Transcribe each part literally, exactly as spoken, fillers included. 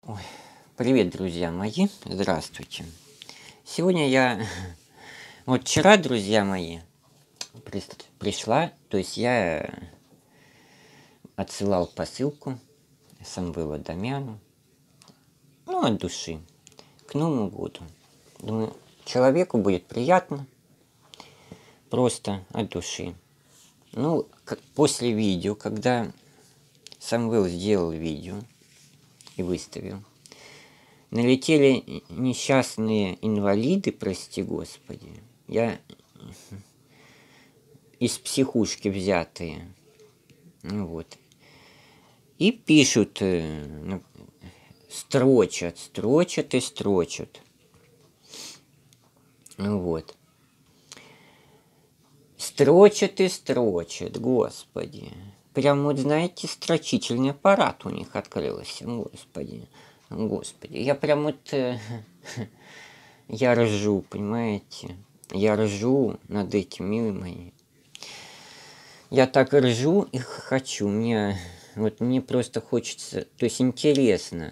Ой, привет, друзья мои, здравствуйте. Сегодня я, вот вчера, друзья мои, пришла, то есть я отсылал посылку Самвелу Адамяну, ну, от души, к Новому году. Думаю, человеку будет приятно, просто от души. Ну, как после видео, когда Самвел сделал видео и выставил, налетели несчастные инвалиды, прости господи. Я из психушки взятые. Ну вот. И пишут, строчат, строчат и строчат. Ну вот. Строчат и строчат, господи. Прям вот, знаете, строчительный аппарат у них открылся, господи. Господи, я прям вот, э, я ржу, понимаете? Я ржу над этим, милые мои. Я так ржу и хочу, мне, вот мне просто хочется, то есть интересно,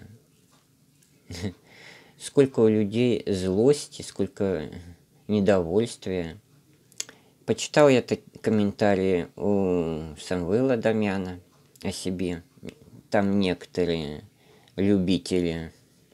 сколько у людей злости, сколько недовольствия. Почитал я комментарии у Самвела Адамяна о себе. Там некоторые любители,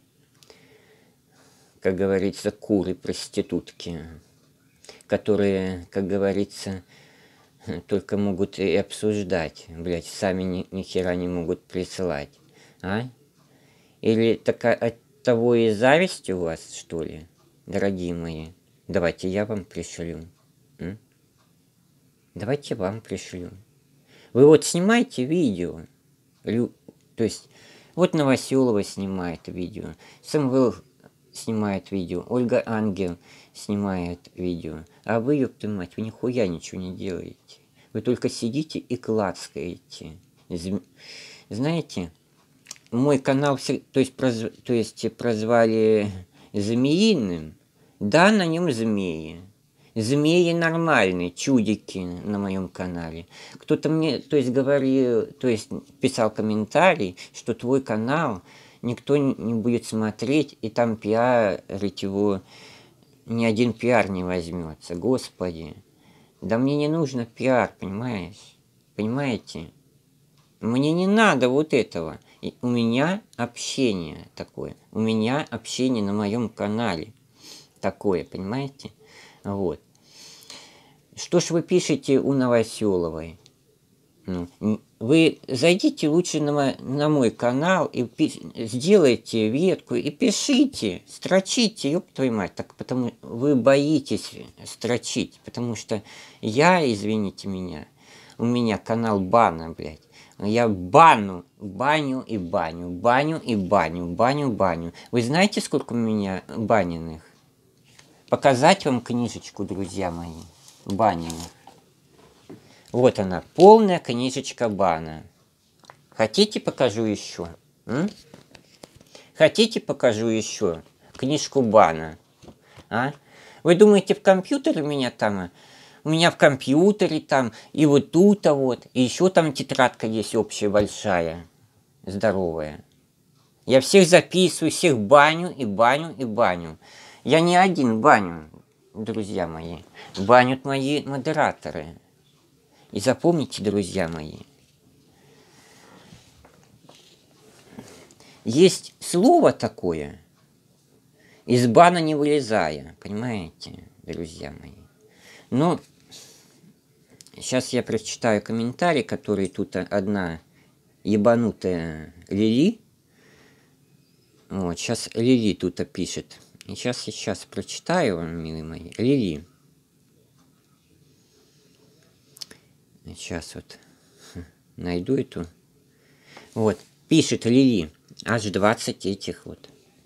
как говорится, куры-проститутки, которые, как говорится, только могут и обсуждать, блядь, сами ни, ни хера не могут присылать, а? Или такая от того и зависть у вас, что ли, дорогие мои? Давайте я вам пришлю. М? Давайте вам пришлю. Вы вот снимаете видео, лю, то есть, вот Новоселова снимает видео, Самвел снимает видео, Ольга Ангел снимает видео, а вы, ёпта мать, вы нихуя ничего не делаете. Вы только сидите и клацкаете. Знаете, мой канал, то есть, проз, то есть прозвали Змеиным, да, на нем змеи. Змеи нормальные, чудики на моем канале. Кто-то мне, то есть, говорил, то есть, писал комментарий, что твой канал никто не будет смотреть, и там пиарить его ни один пиар не возьмется. Господи. Да мне не нужно пиар, понимаешь? Понимаете? Мне не надо вот этого. И у меня общение такое. У меня общение на моем канале такое, понимаете? Вот. Что ж вы пишете у Новоселовой? Ну, вы зайдите лучше на, на мой канал и пи- сделайте ветку и пишите, строчите, ёб твою мать. Так потому вы боитесь строчить, потому что я, извините меня, у меня канал бана, блядь. Я бану, баню и баню, баню и баню, баню, баню. Вы знаете, сколько у меня баненных? Показать вам книжечку, друзья мои, баненных. Вот она, полная книжечка бана. Хотите, покажу еще? М? Хотите, покажу еще книжку бана? А? Вы думаете, в компьютере у меня там? У меня в компьютере там, и вот тут, а вот, и еще там тетрадка есть общая, большая, здоровая. Я всех записываю, всех баню, и баню, и баню. Я не один баню, друзья мои. Банят мои модераторы. И запомните, друзья мои, есть слово такое, из бана не вылезая, понимаете, друзья мои. Но сейчас я прочитаю комментарий, который тут одна ебанутая Лили. Вот, сейчас Лили тут пишет. И сейчас, сейчас прочитаю вам, милые мои. Лили. Сейчас вот найду эту. Вот, пишет Лили. Аж двадцать этих вот.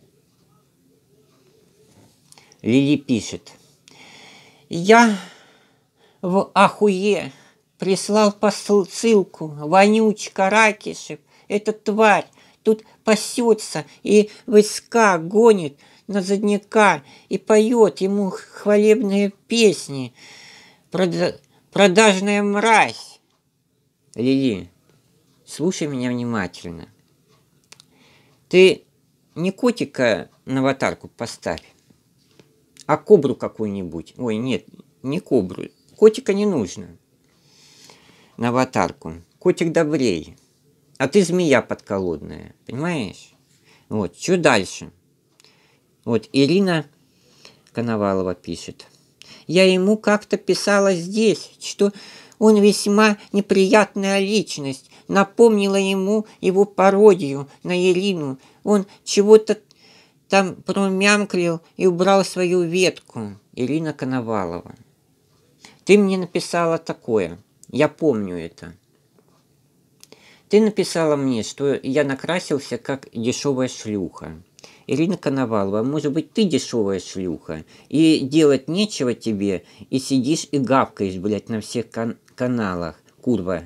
Лили пишет. Я в ахуе прислал посылку. Вонючка Ракишев. Эта тварь тут пасется и войска гонит на задняка и поет ему хвалебные песни. Прода- продажная мразь. Лили, слушай меня внимательно. Ты не котика на аватарку поставь, а кобру какую-нибудь. Ой, нет, не кобру. Котика не нужно на аватарку. Котик добрее. А ты змея подколодная, понимаешь? Вот, что дальше? Вот, Ирина Коновалова пишет. Я ему как-то писала здесь, что он весьма неприятная личность. Напомнила ему его пародию на Ирину. Он чего-то там промямклил и убрал свою ветку. Ирина Коновалова. Ты мне написала такое. Я помню это. Ты написала мне, что я накрасился как дешевая шлюха. Ирина Коновалова, может быть, ты дешевая шлюха, и делать нечего тебе, и сидишь и гавкаешь, блядь, на всех кан- каналах, курва.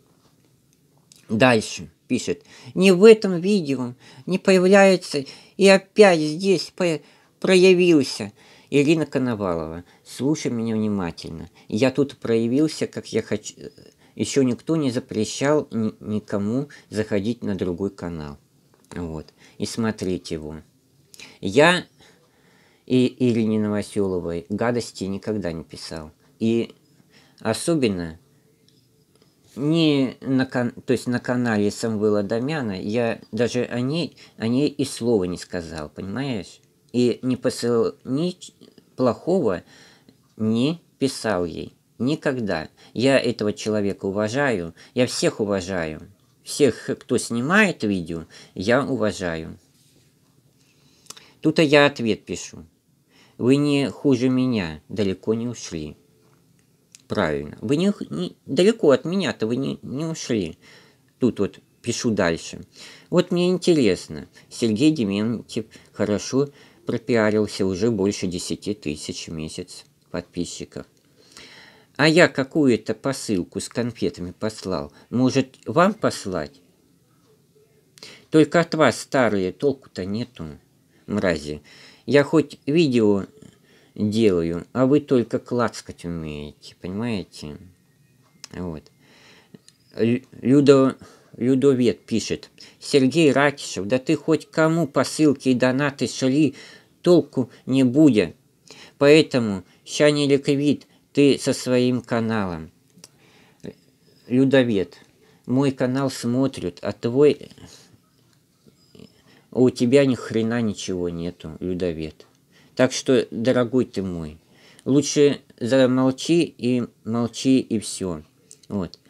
Дальше пишет. Не в этом видео, не появляется, и опять здесь по- проявился. Ирина Коновалова, слушай меня внимательно. Я тут проявился, как я хочу. Еще никто не запрещал ни- никому заходить на другой канал. Вот. И смотреть его. Я и Ирине Новоселовой гадости никогда не писал. И особенно не на, кан... то есть на канале Самвела Дамяна я даже о ней, о ней и слова не сказал, понимаешь? И не посылал ни плохого, не писал ей. Никогда. Я этого человека уважаю. Я всех уважаю. Всех, кто снимает видео, я уважаю. Тут я ответ пишу. Вы не хуже меня, далеко не ушли. Правильно. Вы не, не далеко от меня-то вы не, не ушли. Тут вот пишу дальше. Вот мне интересно. Сергей Дементьев хорошо пропиарился, уже больше десяти тысяч в месяц подписчиков. А я какую-то посылку с конфетами послал. Может, вам послать? Только от вас, старые, толку-то нету, мрази. Я хоть видео делаю, а вы только клацкать умеете, понимаете? Вот. Людо, Людовед пишет. Сергей Ракишев, да ты хоть кому посылки и донаты шли, толку не будет. Поэтому, ща не ликовит ты со своим каналом. Людовед, мой канал смотрят, а твой... А у тебя ни хрена ничего нету, Людовед. Так что, дорогой ты мой, лучше замолчи и молчи, и все. Вот.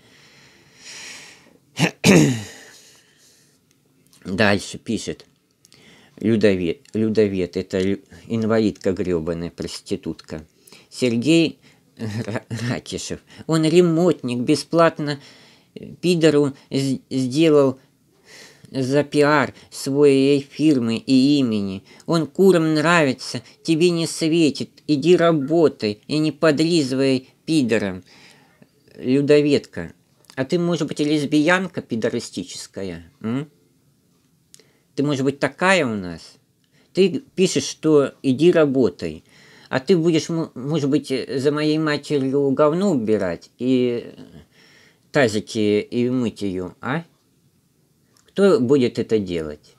Дальше пишет Людовед. Людовед, это инвалидка гребаная, проститутка. Сергей Ракишев. Он ремонтник, бесплатно пидору сделал за пиар своей фирмы и имени. Он курам нравится, тебе не светит. Иди работай и не подлизывай пидорам. Людоедка, а ты, может быть, лесбиянка пидорастическая? М? Ты, может быть, такая у нас? Ты пишешь, что иди работай. А ты будешь, может быть, за моей матерью говно убирать и тазики и мыть ее, а? Кто будет это делать?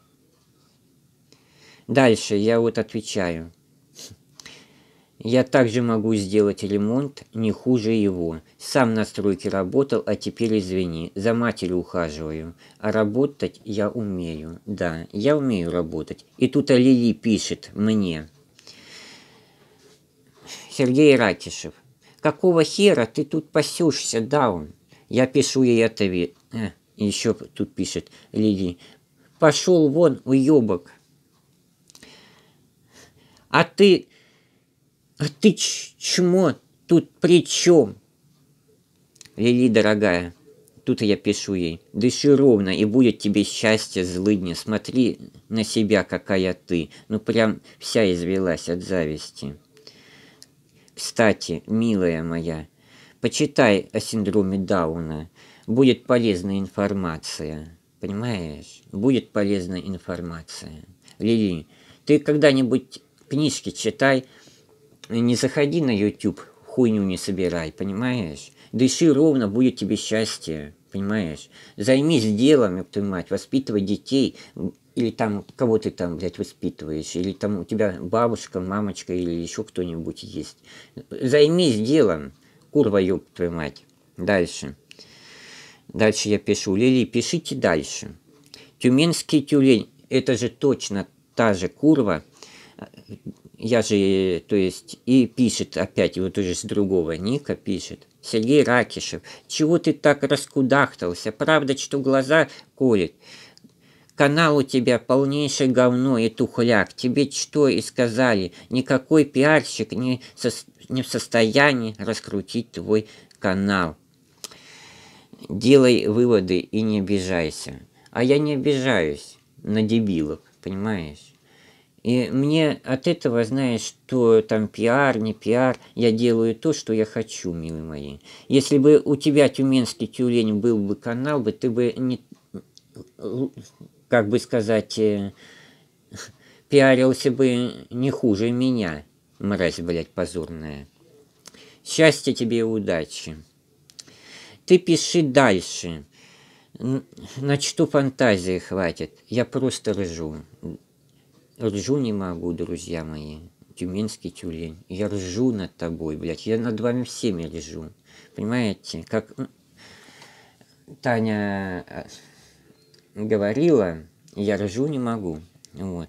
Дальше я вот отвечаю. Я также могу сделать ремонт не хуже его. Сам на стройке работал, а теперь извини, за матерью ухаживаю. А работать я умею. Да, я умею работать. И тут Лили пишет мне. Сергей Ракишев, какого хера ты тут пасешься, даун? Я пишу ей ответ. А, еще тут пишет Лили. Пошел вон, уебок. А ты... А ты чмо тут при чем? Лили, дорогая, тут я пишу ей. Дыши ровно, и будет тебе счастье, злыдня. Смотри на себя, какая ты. Ну, прям вся извелась от зависти. Кстати, милая моя, почитай о синдроме Дауна. Будет полезная информация. Понимаешь? Будет полезная информация. Лили, ты когда-нибудь книжки читай, не заходи на YouTube, хуйню не собирай, понимаешь? Дыши ровно, будет тебе счастье, понимаешь? Займись делом, ёб твою мать, воспитывай детей или там, кого ты там, блядь, воспитываешь, или там у тебя бабушка, мамочка, или еще кто-нибудь есть. Займись делом, курва, ёб твою мать. Дальше. Дальше я пишу. Лили, пишите дальше. Тюменский тюлень, это же точно та же курва. Я же, то есть, и пишет опять, вот уже с другого ника пишет. Сергей Ракишев, чего ты так раскудахтался? Правда, что глаза колет? Канал у тебя полнейшее говно и тухляк. Тебе что и сказали? Никакой пиарщик не, со, не в состоянии раскрутить твой канал. Делай выводы и не обижайся. А я не обижаюсь на дебилов, понимаешь? И мне от этого, знаешь, что там пиар, не пиар, я делаю то, что я хочу, милые мои. Если бы у тебя тюменский тюлень был бы канал, бы ты бы не, как бы сказать, э, пиарился бы не хуже меня, мразь, блядь, позорная. Счастья тебе и удачи. Ты пиши дальше. На что фантазии хватит? Я просто ржу. Ржу не могу, друзья мои. Тюменский тюлень. Я ржу над тобой, блядь. Я над вами всеми ржу. Понимаете? Как Таня говорила, я ржу не могу. Вот.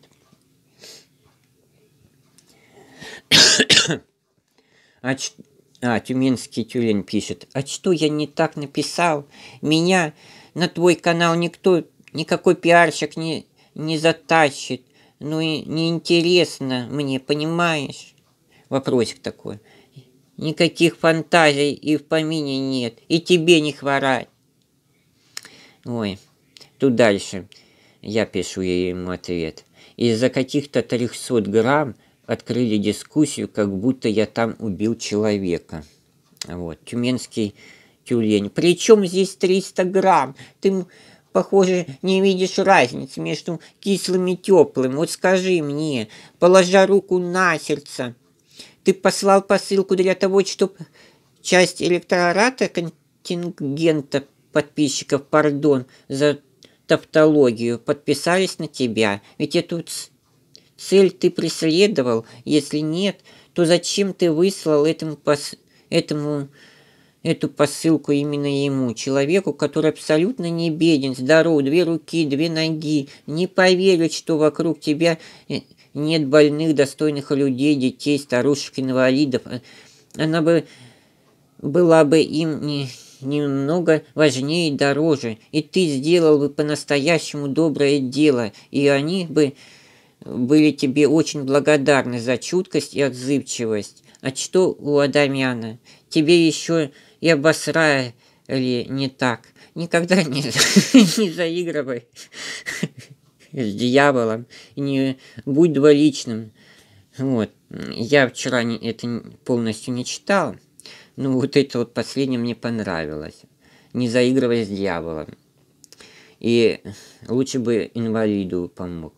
А, а, Тюменский тюлень пишет. А что я не так написал? Меня на твой канал никто, никакой пиарщик не, не затащит. Ну и неинтересно мне, понимаешь? Вопросик такой. Никаких фантазий и в помине нет. И тебе не хворать. Ой, тут дальше. Я пишу ему ответ. Из-за каких-то трехсот грамм открыли дискуссию, как будто я там убил человека. Вот, тюменский тюлень. Причем здесь триста грамм? Ты... Похоже, не видишь разницы между кислым и теплым. Вот скажи мне, положа руку на сердце, ты послал посылку для того, чтобы часть электората, контингента подписчиков, пардон за тавтологию, подписались на тебя? Ведь эту цель ты преследовал. Если нет, то зачем ты выслал этому, пос... этому эту посылку именно ему, человеку, который абсолютно не беден, здоров, две руки, две ноги, не поверит, что вокруг тебя нет больных, достойных людей, детей, старушек, инвалидов. Она бы была бы им не, немного важнее и дороже, и ты сделал бы по-настоящему доброе дело, и они бы были тебе очень благодарны за чуткость и отзывчивость. А что у Адамяна? Тебе еще и обосрали не так. Никогда не, не заигрывай с дьяволом, не будь двуличным. Вот. Я вчера не, это полностью не читал, но вот это вот последнее мне понравилось. Не заигрывай с дьяволом. И лучше бы инвалиду помог.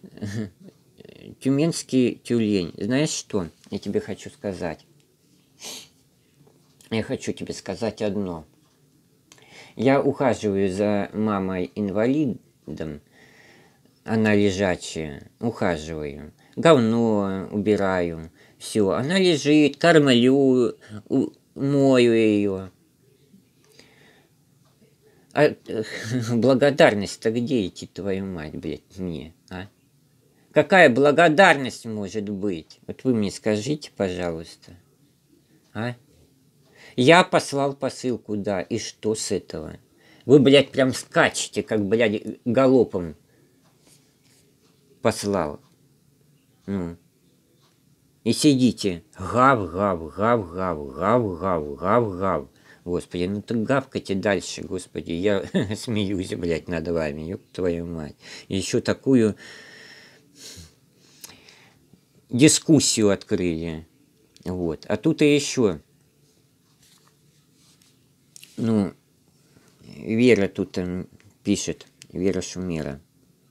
Тюменский тюлень. Знаешь что? Я тебе хочу сказать. Я хочу тебе сказать одно. Я ухаживаю за мамой-инвалидом. Она лежачая. Ухаживаю. Говно убираю. Все. Она лежит, кормлю, мою ее. А благодарность-то где идти, твою мать, блядь, мне, а? Какая благодарность может быть? Вот вы мне скажите, пожалуйста. А? Я послал посылку, да, и что с этого? Вы, блядь, прям скачете, как, блядь, галопом послал. Ну. И сидите. Гав, гав, гав, гав, гав, гав, гав, гав. Господи, ну так гавкайте дальше, господи. Я смеюсь, блядь, над вами, ёб твою мать. Еще такую дискуссию открыли. Вот. А тут и еще. Ну, Вера тут там пишет, Вера Шумера.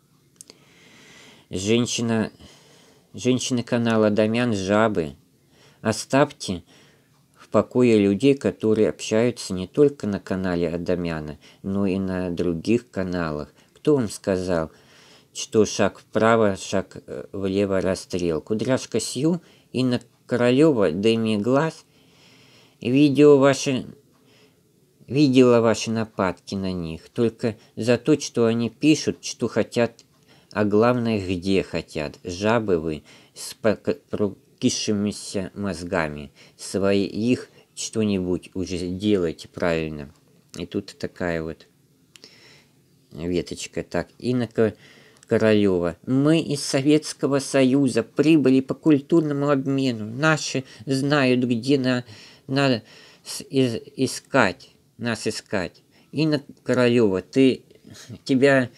Женщина, женщины канала Адамян жабы. Оставьте в покое людей, которые общаются не только на канале Адамяна, но и на других каналах. Кто вам сказал, что шаг вправо, шаг влево, расстрел. Кудряшка Сью, Инна Королева, Дэми Глаз. Видео ваши... Видела ваши нападки на них, только за то, что они пишут, что хотят, а главное, где хотят. Жабы вы с прокисшимися мозгами. Своих что-нибудь уже делайте правильно. И тут такая вот веточка. Так, Инна Королева. Мы из Советского Союза прибыли по культурному обмену. Наши знают, где на, надо искать. Нас искать. Инна Королева, ты, тебя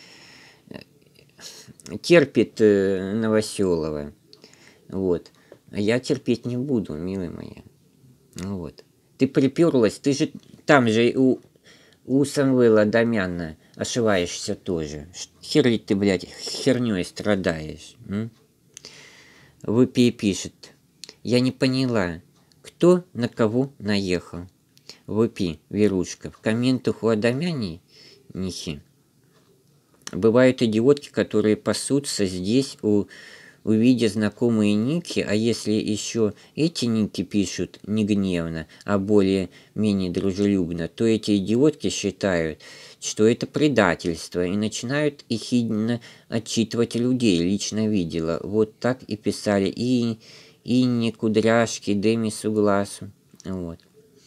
терпит э, Новоселова. Вот. А я терпеть не буду, милая моя. Вот. Ты приперлась, ты же там же у, у Самвела Адамяна ошиваешься тоже. Хер ты, блядь, херней страдаешь. М? Выпи пишет. Я не поняла, кто на кого наехал. Выпи, Верушка. В комментах у Адамяни нихи. Бывают идиотки, которые пасутся здесь, у, увидя знакомые ники, а если еще эти ники пишут не гневно, а более-менее дружелюбно, то эти идиотки считают, что это предательство, и начинают ехидно отчитывать людей. Лично видела. Вот так и писали и Инне, Кудряшке, Дэми Сугласу. Вот.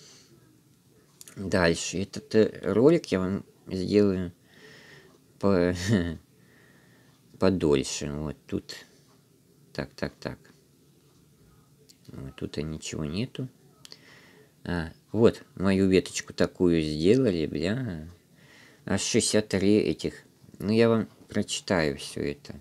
Дальше. Этот ролик я вам сделаю по подольше. Вот тут. Так, так, так. Вот тут ничего нету. А, вот мою веточку такую сделали, бля. Аж шестьдесят три этих. Ну, я вам прочитаю все это.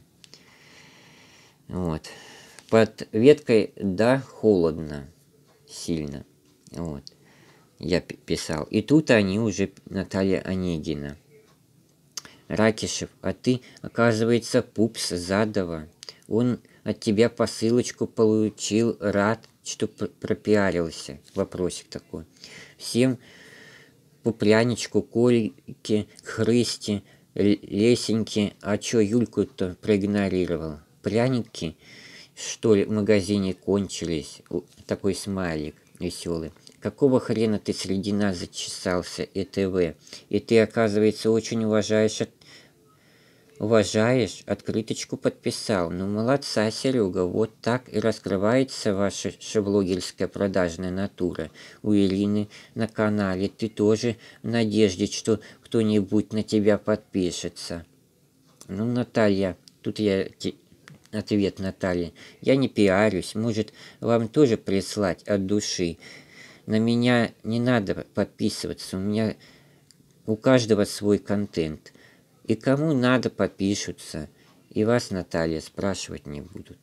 Вот. Под веткой, да, холодно. Сильно. Вот. Я писал. И тут они уже, Наталья Онегина. Ракишев, а ты, оказывается, пупс Задова. Он от тебя посылочку получил, рад, что пропиарился. Вопросик такой. Всем по пряничку, Кольке, Хрысте, Лесеньке, а чё Юльку-то проигнорировал? Пряники, что ли, в магазине кончились? Такой смайлик веселый. Какого хрена ты среди нас зачесался, ЭТВ? И ты, оказывается, очень уважаешь, от... уважаешь, открыточку подписал. Ну, молодца, Серега, вот так и раскрывается ваша шоблогерская продажная натура. У Ирины на канале ты тоже в надежде, что кто-нибудь на тебя подпишется. Ну, Наталья, тут я... Ответ Натальи. Я не пиарюсь, может, вам тоже прислать от души. На меня не надо подписываться, у меня у каждого свой контент. И кому надо, подпишутся. И вас, Наталья, спрашивать не будут.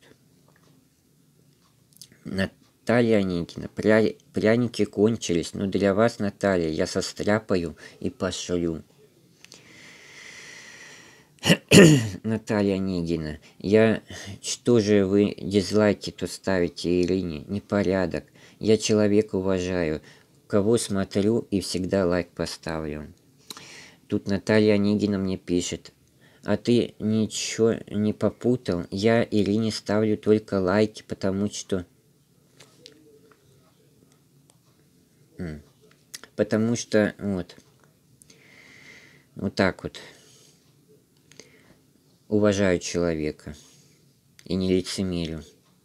Наталья Онегина, пря... пряники кончились, но для вас, Наталья, я состряпаю и пошлю. Наталья Онегина, я... Что же вы дизлайки тут ставите Ирине? Непорядок. Я человека уважаю, кого смотрю и всегда лайк поставлю. Тут Наталья Онегина мне пишет. А ты ничего не попутал? Я Ирине ставлю только лайки, потому что... Потому что... Вот. Вот так вот. Уважаю человека. И не лицемерю.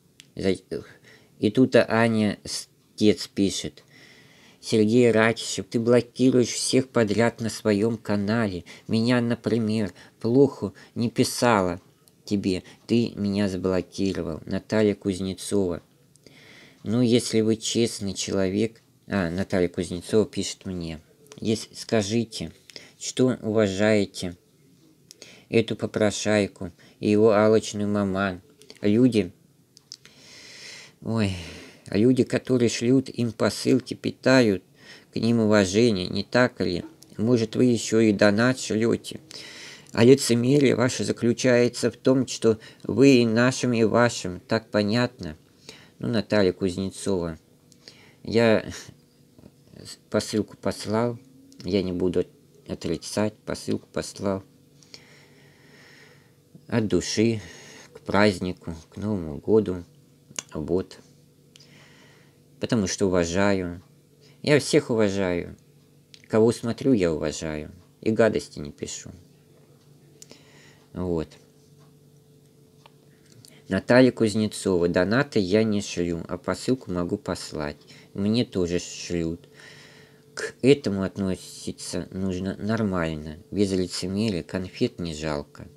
И тут Аня Стец пишет. Сергей Ракишев, ты блокируешь всех подряд на своем канале. Меня, например, плохо не писала тебе. Ты меня заблокировал. Наталья Кузнецова. Ну, если вы честный человек... А, Наталья Кузнецова пишет мне. Если, скажите, что уважаете эту попрошайку и его алчную маман. Люди... Ой... А люди, которые шлют им посылки, питают к ним уважение, не так ли? Может, вы еще и донат шлете? А лицемерие ваше заключается в том, что вы и нашим, и вашим. Так понятно? Ну, Наталья Кузнецова, я посылку послал, я не буду отрицать, посылку послал. от души, к празднику, к Новому году. Вот. Потому что уважаю. Я всех уважаю. Кого смотрю, я уважаю. И гадости не пишу. Вот. Наталья Кузнецова. Донаты я не шлю, а посылку могу послать. Мне тоже шлют. К этому относиться нужно нормально. Без лицемерия, конфет не жалко.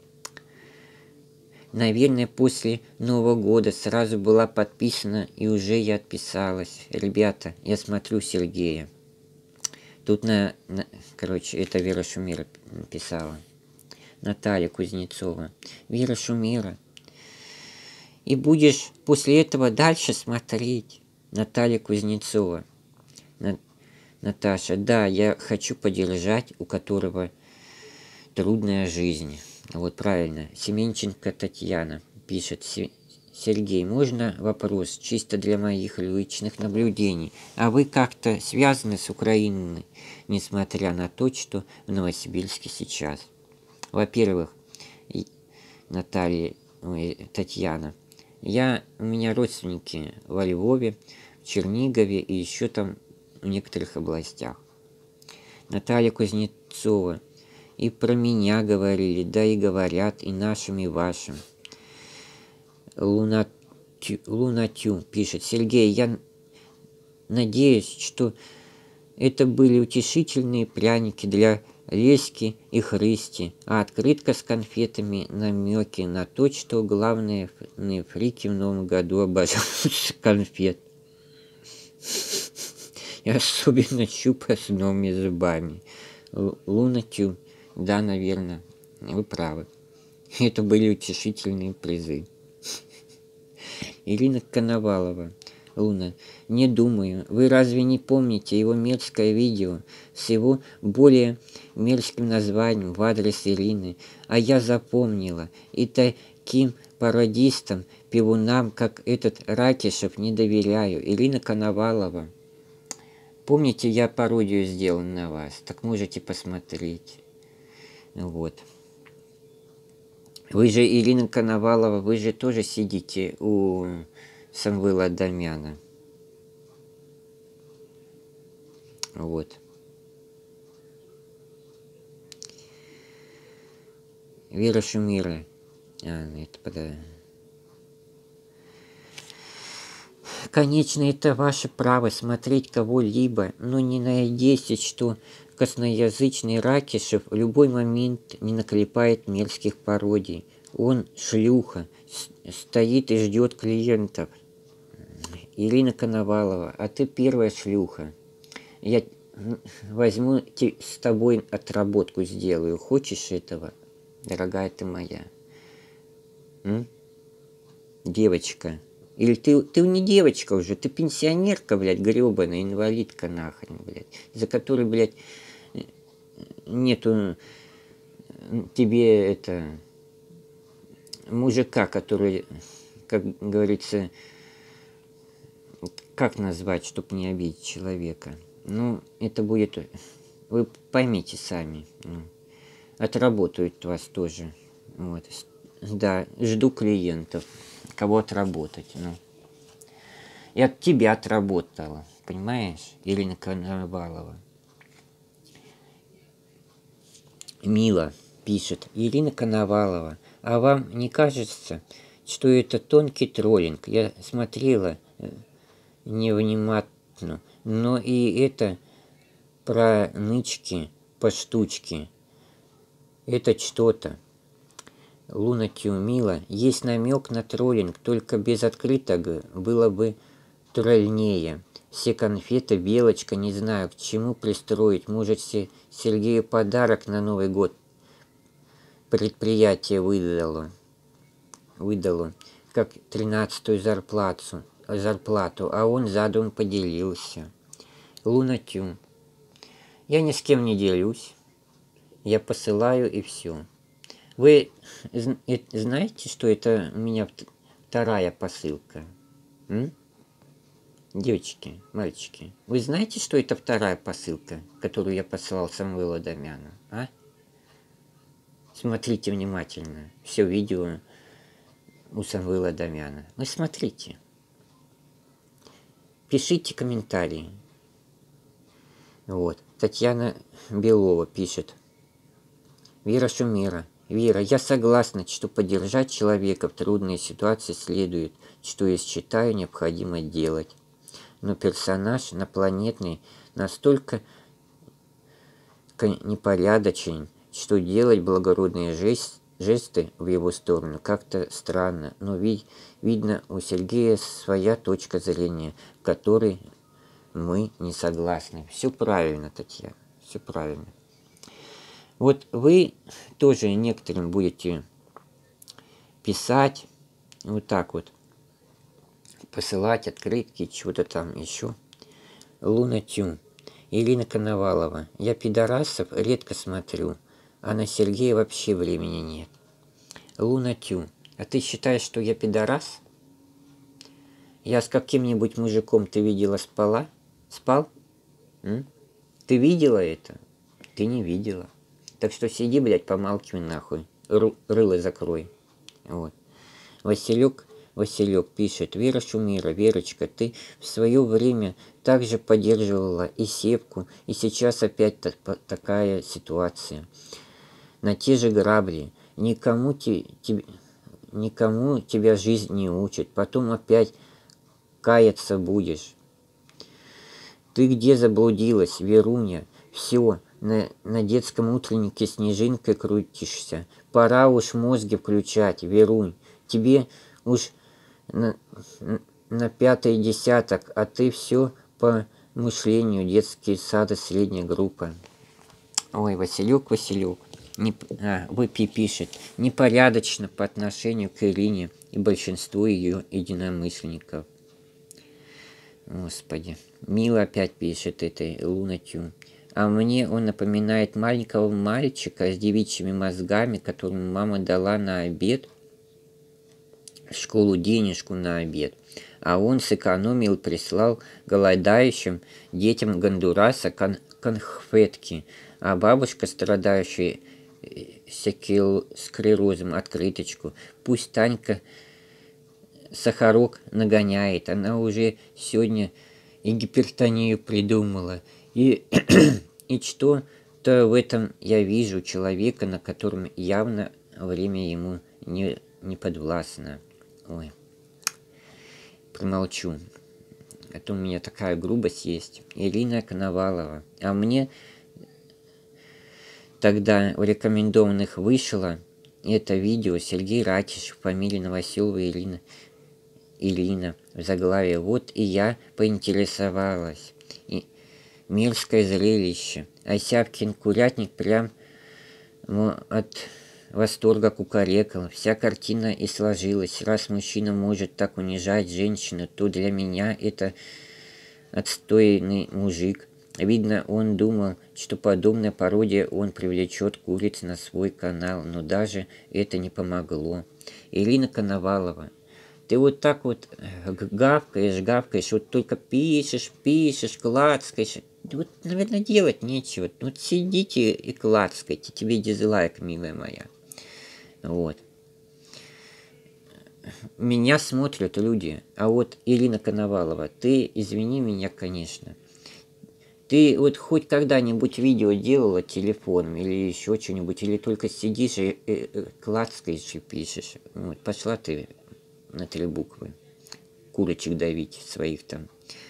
Наверное, после Нового года сразу была подписана, и уже я отписалась. Ребята, я смотрю Сергея. Тут на, на короче, это Вера Шумира писала. Наталья Кузнецова. Вера Шумира. И будешь после этого дальше смотреть. Наталья Кузнецова. На, Наташа. Да, я хочу поддержать, у которого трудная жизнь. Вот правильно. Семенченко Татьяна пишет. Сергей, можно вопрос чисто для моих личных наблюдений? А вы как-то связаны с Украиной, несмотря на то, что в Новосибирске сейчас? Во-первых, Наталья, ой, Татьяна, я, у меня родственники во Львове, в Чернигове и еще там в некоторых областях. Наталья Кузнецова, и про меня говорили, да и говорят, и нашим, и вашим. Лунатю, Лунатю пишет. Сергей, я надеюсь, что это были утешительные пряники для Леськи и Христи, а открытка с конфетами намеки на то, что главные фрики в Новом году обожают конфет. И особенно щупая с новыми зубами. Лунатю, да, наверное, вы правы. Это были утешительные призы. Ирина Коновалова. Луна. Не думаю. Вы разве не помните его мерзкое видео с его более мерзким названием в адрес Ирины? А я запомнила. И таким пародистам, пивунам, как этот Ракишев, не доверяю. Ирина Коновалова. Помните, я пародию сделал на вас? Так можете посмотреть. Вот. Вы же, Ирина Коновалова, вы же тоже сидите у Самвела Адамяна. Вот. Вера Шумира. А, это подо... Конечно, это ваше право смотреть кого-либо, но не надейтесь, что косноязычный Ракишев в любой момент не наклепает мерзких пародий. Он шлюха, стоит и ждет клиентов. Ирина Коновалова, а ты первая шлюха. Я возьму с тобой отработку сделаю. Хочешь этого, дорогая ты моя? М? Девочка. Или ты, ты не девочка уже, ты пенсионерка, блядь, гребаная, инвалидка нахрен, блядь, за которой, блядь, нету тебе, это, мужика, который, как говорится, как назвать, чтобы не обидеть человека? Ну, это будет, вы поймите сами, ну, отработают вас тоже, вот, да, жду клиентов. Кого отработать, ну. И от тебя отработала, понимаешь, Ирина Коновалова. Мила пишет, Ирина Коновалова, а вам не кажется, что это тонкий троллинг? Я смотрела невнимательно, но и это про нычки, поштучки, это что-то. Лунатью Мила, есть намек на троллинг, только без открытого было бы тролльнее. Все конфеты, белочка, не знаю, к чему пристроить. Может, Сергею подарок на Новый год предприятие выдало, выдало как тринадцатую зарплату, зарплату, а он задум поделился. Лунатью. Я ни с кем не делюсь. Я посылаю и все. Вы знаете, что это у меня вторая посылка? М? Девочки, мальчики, вы знаете, что это вторая посылка, которую я посылал Самвелу Адамяну? А? Смотрите внимательно. Все видео у Самвела Адамяна. Вы смотрите. Пишите комментарии. Вот. Татьяна Белова пишет. Вера Шумера. Вера, я согласна, что поддержать человека в трудной ситуации следует, что я считаю необходимо делать. Но персонаж инопланетный настолько непорядочен, что делать благородные жест, жесты в его сторону как-то странно. Но ви, видно, у Сергея своя точка зрения, в которой мы не согласны. Все правильно, Татьяна, все правильно. Вот вы тоже некоторым будете писать, вот так вот, посылать открытки, чего-то там еще. Луна Тю. Ирина Коновалова. Я пидорасов редко смотрю, а на Сергея вообще времени нет. Луна Тю. А ты считаешь, что я пидорас? Я с каким-нибудь мужиком, ты видела, спала? Спал? М? Ты видела это? Ты не видела. Так что сиди, блядь, помалкивай нахуй. Ру рыло закрой. Вот. Василек, Василек пишет. Вера Шумира, Верочка, ты в свое время также поддерживала и Севку, и сейчас опять та такая ситуация. На те же грабли. Никому, те, те, никому тебя жизнь не учит. Потом опять каяться будешь. Ты где заблудилась, Веруня? Все. На, на детском утреннике снежинкой крутишься. Пора уж мозги включать, Верунь. Тебе уж на, на пятый десяток, а ты все по мышлению. Детские сады, средняя группа. Ой, Василюк, Василюк. Не, а, Выпи пишет. Непорядочно по отношению к Ирине и большинству ее единомышленников. Господи. Мила опять пишет этой Лунатью. А мне он напоминает маленького мальчика с девичьими мозгами, которому мама дала на обед, в школу денежку на обед. А он сэкономил и прислал голодающим детям Гондураса кон конфетки. А бабушка, страдающая склерозом, открыточку. Пусть Танька сахарок нагоняет. Она уже сегодня и гипертонию придумала. И, и что-то в этом я вижу человека, на котором явно время ему не, не подвластно. Ой, промолчу. Это у меня такая грубость есть. Ирина Коновалова. А мне тогда в рекомендованных вышло это видео Сергей Ратишев, фамилия Новоселова Ирина. Ирина в заглавие. Вот и я поинтересовалась. И мерзкое зрелище. А Сявкин курятник прям ну, от восторга кукарекал. Вся картина и сложилась. Раз мужчина может так унижать женщину, то для меня это отстойный мужик. Видно, он думал, что подобная пародия он привлечет куриц на свой канал, но даже это не помогло. Ирина Коновалова. Ты вот так вот гавкаешь, гавкаешь, вот только пишешь, пишешь, клацкаешь. Вот, наверное, делать нечего. Вот сидите и клацкайте. Тебе дизлайк, милая моя. Вот. Меня смотрят люди. А вот Ирина Коновалова, ты извини меня, конечно. Ты вот хоть когда-нибудь видео делала телефоном или еще что-нибудь, или только сидишь и, и, и клацкаешь и пишешь. Вот, пошла ты на три буквы. Курочек давить своих там.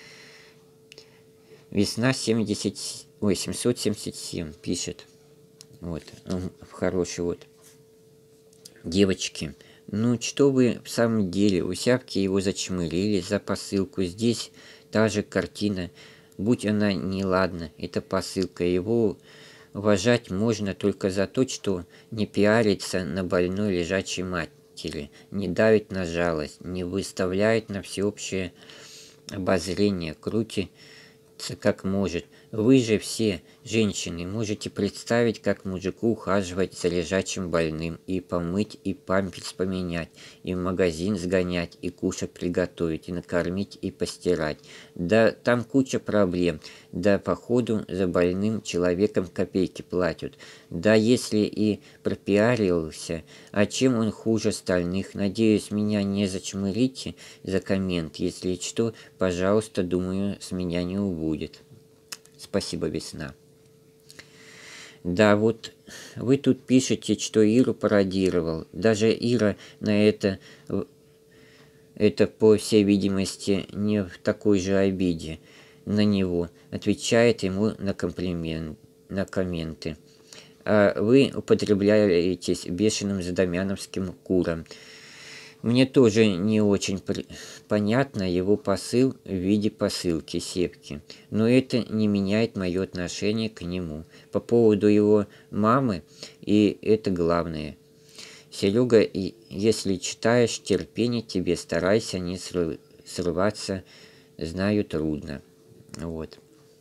Весна семьдесят, ой, семьсот семьдесят семь пишет. Вот, хороший вот. Девочки, ну что вы в самом деле, у Сявки его зачмырили за посылку. Здесь та же картина. Будь она неладна, это посылка. Его уважать можно только за то, что не пиарится на больной лежачей матери, не давит на жалость, не выставляет на всеобщее обозрение, крутится как может. Вы же все, женщины, можете представить, как мужику ухаживать за лежачим больным, и помыть, и памперс поменять, и в магазин сгонять, и кушать приготовить, и накормить, и постирать. Да там куча проблем, да походу за больным человеком копейки платят. Да если и пропиарился, а чем он хуже остальных? Надеюсь, меня не зачмырите за коммент, если что, пожалуйста, думаю, с меня не убудет. Спасибо, весна. Да, вот вы тут пишете, что Иру пародировал. Даже Ира на это, это по всей видимости, не в такой же обиде на него. Отвечает ему на комплимент, на комменты. А вы употребляетесь бешеным задамяновским куром. Мне тоже не очень понятно его посыл в виде посылки Сепки, но это не меняет мое отношение к нему. По поводу его мамы, и это главное. Серега, если читаешь, терпение тебе, старайся не срываться, знаю, трудно. Вот.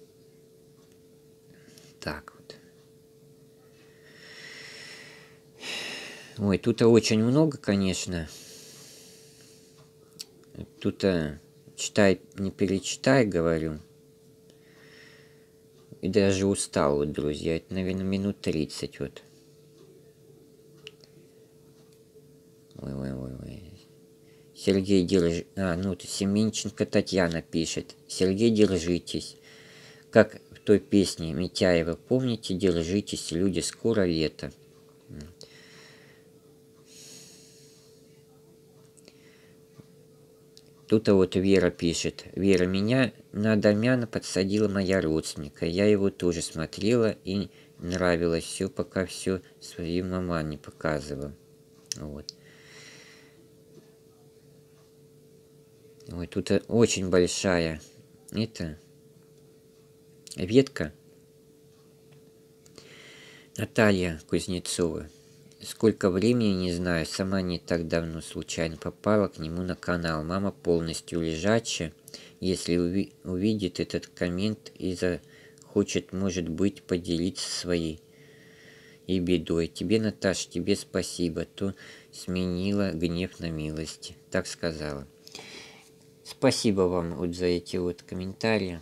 Так вот. Ой, тут очень много, конечно. Тут а, читай, не перечитай, говорю. И даже устал, вот, друзья. Это, наверное, минут тридцать, вот. Ой-ой-ой-ой. Сергей, держи... А, ну, Семенченко Татьяна пишет. Сергей, держитесь. Как в той песне Митяева. Помните, держитесь, люди, скоро лето. Тут вот Вера пишет. Вера, меня на Адамяна подсадила моя родственника. Я его тоже смотрела и нравилось все, пока все своей мама не показывала. Вот. Ой, тут очень большая это ветка. Наталья Кузнецова. Сколько времени, не знаю, сама не так давно случайно попала к нему на канал. Мама полностью лежачая. Если уви увидит этот коммент и захочет, может быть, поделиться своей и бедой. Тебе, Наташа, тебе спасибо, то сменила гнев на милость. Так сказала. Спасибо вам вот за эти вот комментарии.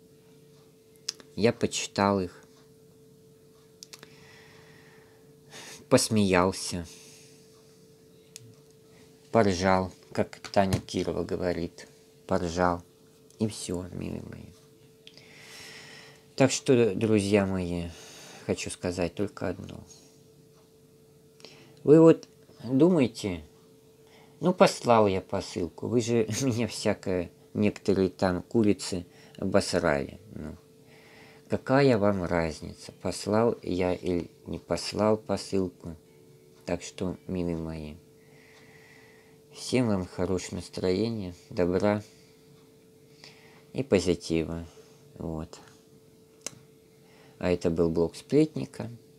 Я почитал их. Посмеялся, поржал, как Таня Кирова говорит, поржал, и все, милые мои. Так что, друзья мои, хочу сказать только одно. Вы вот думаете, ну послал я посылку, вы же меня всякое, некоторые там курицы обосрали, ну. Какая вам разница, послал я или не послал посылку? Так что, милые мои, всем вам хорошего настроения, добра и позитива. Вот. А это был блог Сплетника.